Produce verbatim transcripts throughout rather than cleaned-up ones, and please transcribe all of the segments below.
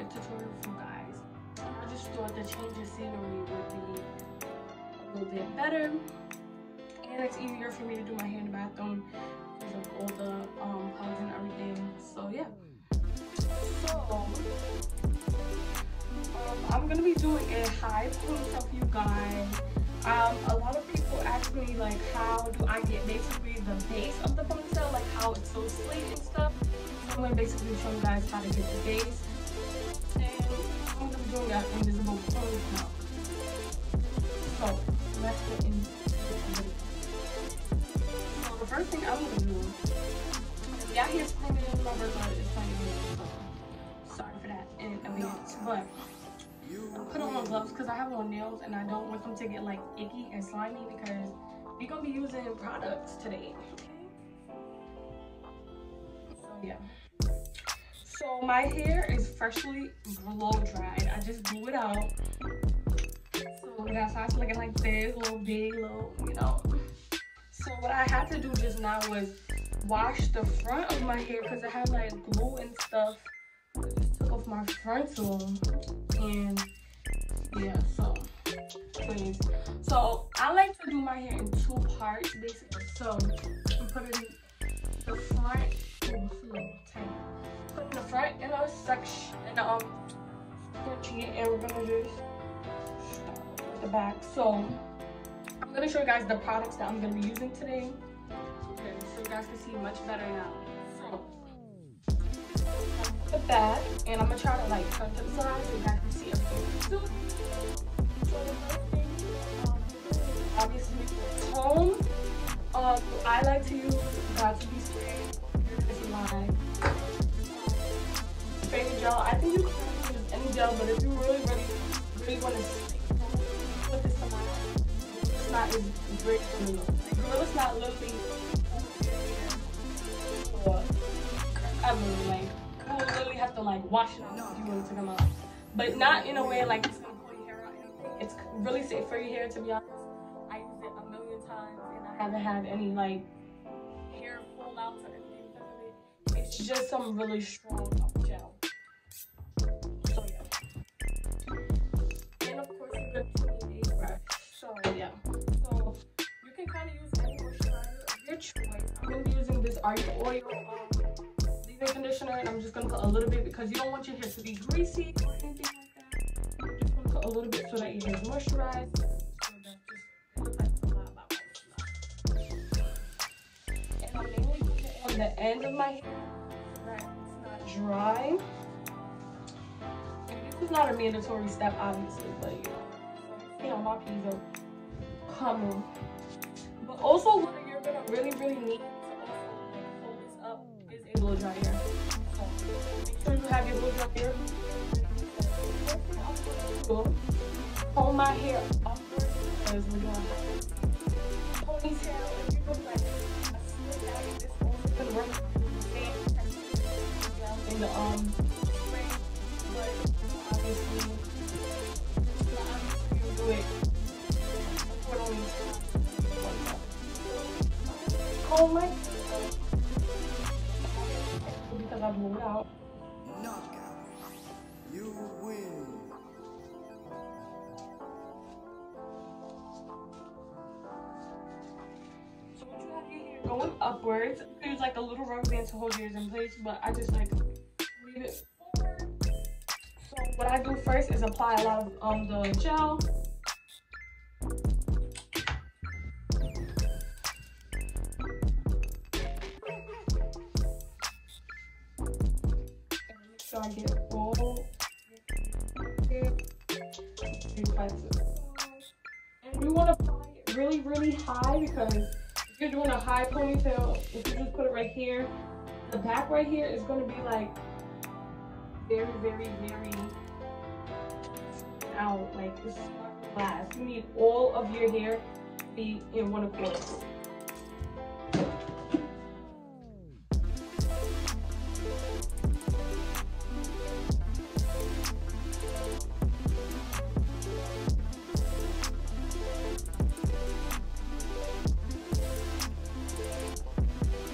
tutorial for you guys. I just thought the change of scenery would be a little bit better, and it's easier for me to do my hair in the bathroom because of all the um plugs and everything. So yeah. So um, I'm gonna be doing a high ponytail for you guys. Um, a lot of people ask me like, how do I get basically the base of the ponytail, like how it's so sleek and stuff. So I'm gonna basically show you guys how to get the base, and I'm gonna be doing an invisible ponytail. So let's get into it. So the first thing I'm gonna do, y'all hear screaming in my bird, but it's funny. So sorry for that in advance, but put on my gloves because I have on nails and I don't want them to get like icky and slimy because we're gonna be using products today. So yeah. So my hair is freshly blow dried. I just blew it out. So that's how it's looking, like this, little big, little, you know. So what I had to do just now was wash the front of my hair because it had like glue and stuff. I just took off my frontal. And yeah, so please. So I like to do my hair in two parts basically. So I'm putting the front, oh, slow, tight. Putting the front in a section and um scrunching it, and we're gonna just start with the back. So I'm gonna show you guys the products that I'm gonna be using today. Okay, so you guys can see much better now. So the back, and I'm gonna try to like turn to the side so you guys can see everything. So, so the first thing, um, obviously, comb. Um, I like to use got to be straight. This is my favorite gel. I think you can use any gel, but if you really, really, really want to stick with this amount, it's not as great for me. Like, Gorilla Snot literally or ever like. You will literally have to like wash it off if you want it to come out, but not in a way like it's gonna pull your hair out. It's really safe for your hair, to be honest. I used it a million times and I haven't had any like hair fallouts or anything because of it. It's just some really strong gel. So yeah, and of course you're gonna need a brush. So yeah, so you can kind of use any moisturizer of your choice. I'm gonna be using this Are You Oil um, conditioner, and I'm just gonna put a little bit because you don't want your hair to be greasy or anything like that. I'm just gonna put a little bit so that your hair is moisturized. So that's just, it looks like a lot about moisturize. And I'm mainly putting it on the end of my hair so that it's not dry. And this is not a mandatory step, obviously, but you know, so, you know, my peas are coming. But also, what you're gonna really, really need blow dry hair. So make sure you have your blow dry hair. Hold my hair upwards because we're doing ponytail. If you look like a split out, this also gonna work the same technique in the um spring, but obviously, obviously you do it accordingly. Hold my I blew it out. Knockout. You win. So once you have your hair going upwards, you can use like a little rubber band to hold yours in place, but I just like leave it forward. So what I do first is apply a lot of um the gel. So I get full and you want to apply it really, really high because if you're doing a high ponytail, if you just put it right here, the back right here is going to be like very, very, very out. Like this is not glass. You need all of your hair to be in one accord.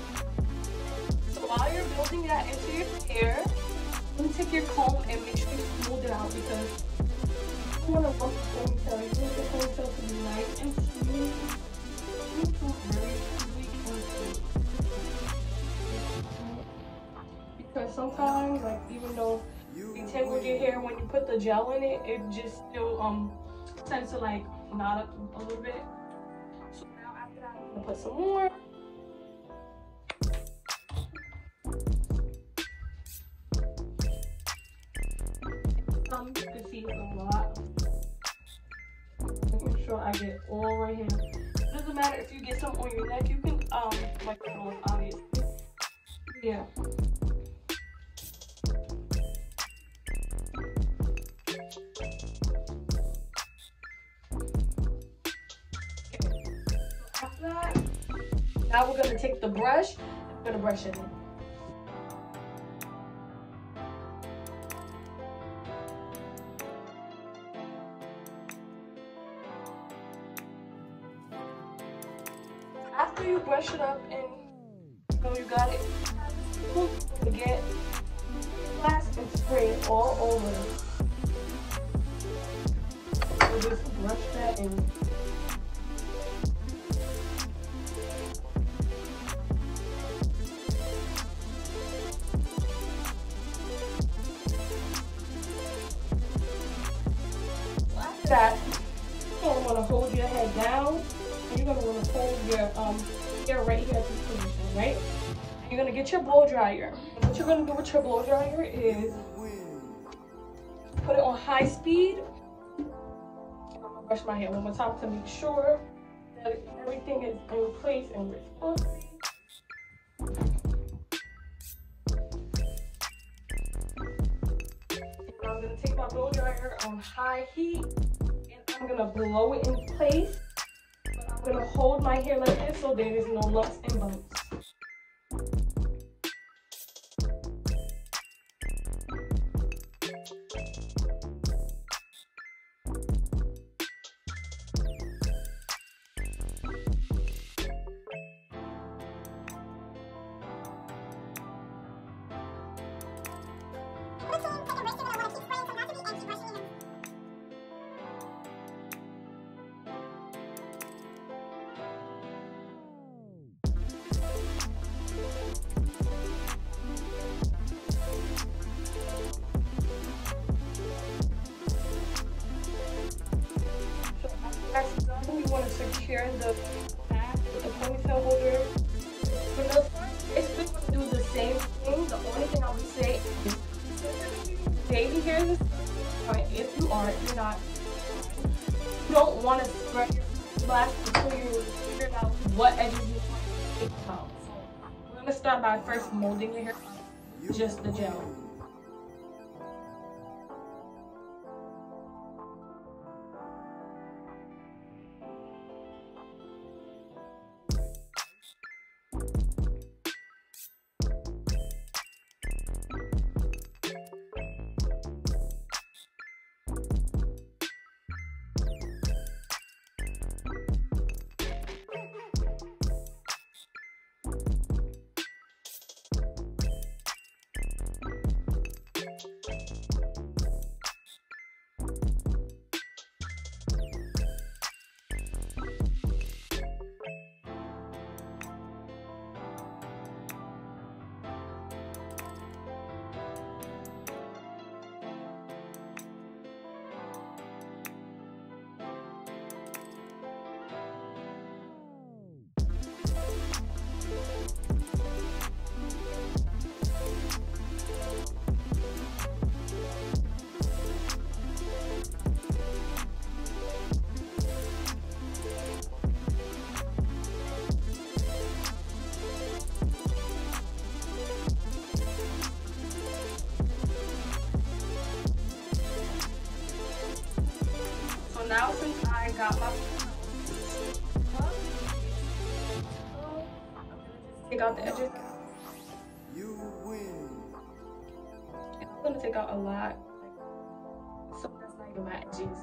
While you're building that into your hair, you take your comb and make sure you it out because you want to bump the ponytail. You want the ponytail to be nice and smooth. You feel very sweet and smooth. Because sometimes, like, even though you tangled your hair, when you put the gel in it, it just still um tends to like knot up a little bit. So now after that, I'm gonna put some more. Um, you can see it's a lot. Making sure I get all right here. It doesn't matter if you get some on your neck. You can um wipe it off, obviously. Yeah. Now we're gonna take the brush, I'm gonna brush it in. After you brush it up and you know you got it, you get glass and spray it all over. So just brush that in. That you're gonna want to hold your head down, and you're gonna want to hold your um hair right here at this position, right? And you're gonna get your blow dryer. And what you're gonna do with your blow dryer is put it on high speed. I'm gonna brush my hair one more time to make sure that everything is in place and where it's supposed to be. I'm gonna take my blow dryer on high heat and I'm gonna blow it in place. But I'm gonna hold my hair like this so there is no lumps and bumps. We want to secure the back with the ponytail holder. For the front, it's still going to do the same thing. The only thing I would say is baby hairs is fine. If you are, you're not. You don't want to spread your glass until you figure out what edges you want to take out. So we're going to start by first molding your hair with just the gel. Now since I got my I'm gonna just take out the edges. You win. And I'm gonna take out a lot, so that's not even my edges.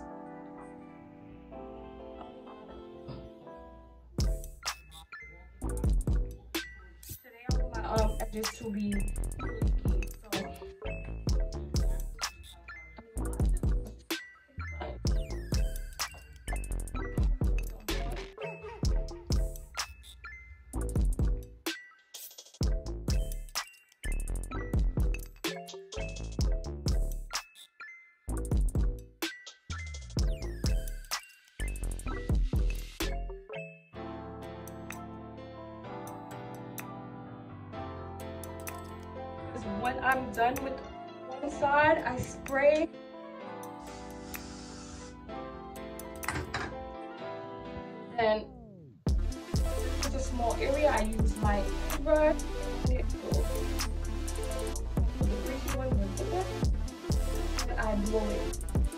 Today I want my um edges to be flaky, so when I'm done with one side, I spray. Then with a small area, I use my brush. The greasy one, and I blow it.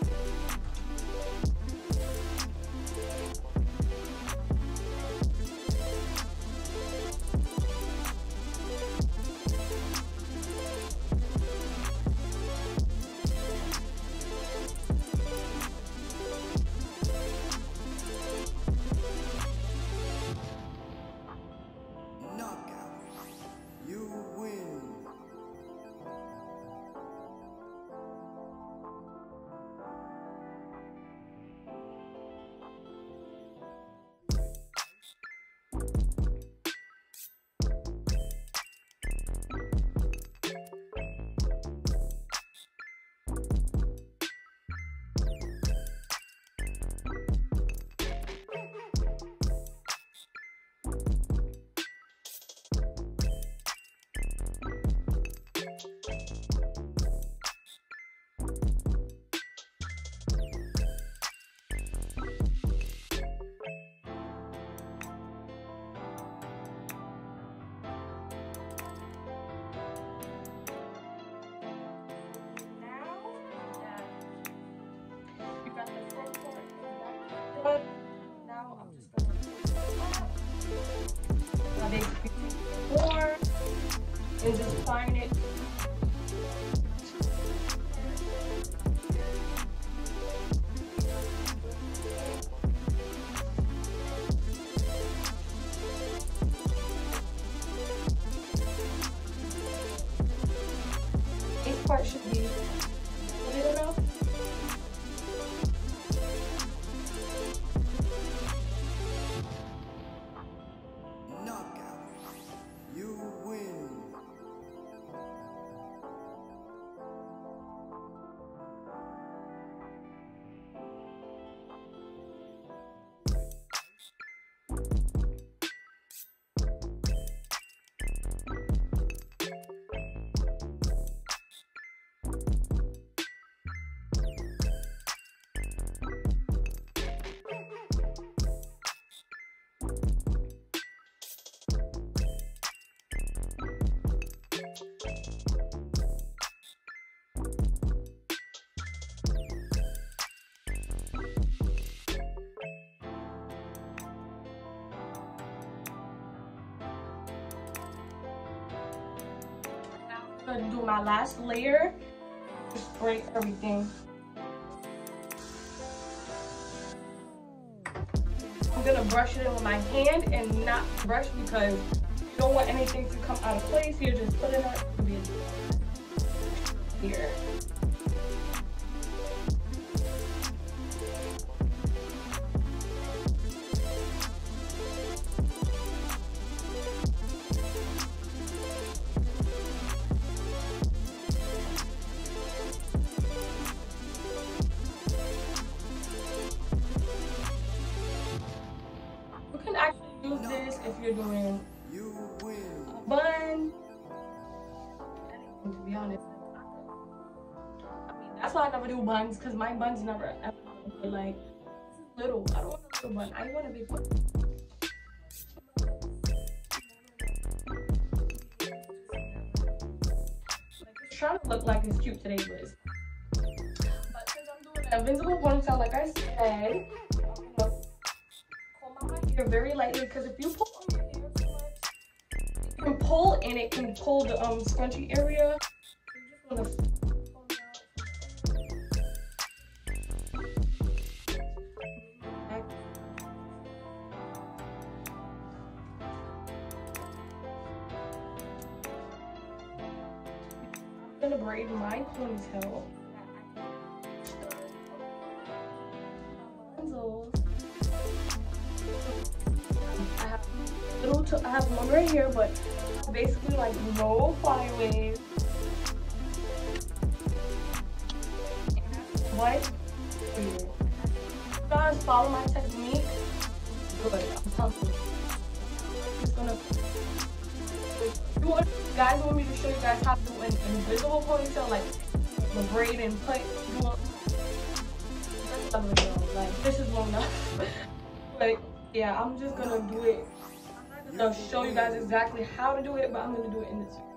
Now I'm just gonna now basically take more and just find it. This part should be a little enough. I'm gonna do my last layer, spray everything. I'm gonna brush it in with my hand and not brush because you don't want anything to come out of place. You just put it up here. Use this if you're doing a bun. To be honest, I mean that's why I never do buns because my buns never ever like little. I don't want a little bun. I want a big one. Like it's trying to look like it's cute today, but it's. But since I'm doing an invincible ponytail, like I said. Very lightly because if you pull on your hair too much, you can pull and it can pull the um scrunchy area. So you just want to pull it out. I'm gonna braid my ponytail. I have little to, I have one right here, but basically like no flyaways. What? Guys, follow my technique. Good, I'm telling you. I'm just gonna. You guys want me to show you guys how to do it. an invisible ponytail, like the braid and put doing. That's another video. Like this is long enough. But yeah, I'm just gonna do it. I'm not gonna show you guys exactly how to do it, but I'm gonna do it in this video.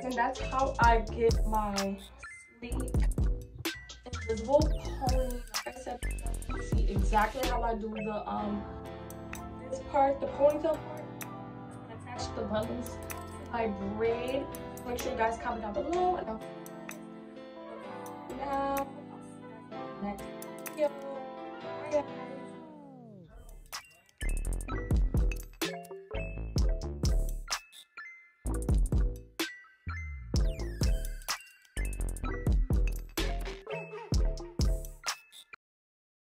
and that's how I get my sleek invisible pony. Like I said, you can see exactly how I do the um this part, the ponytail part, and attach the buttons to my braid. Make sure you guys comment down below, and I'll now I'll see you guys in the next video. Bye guys.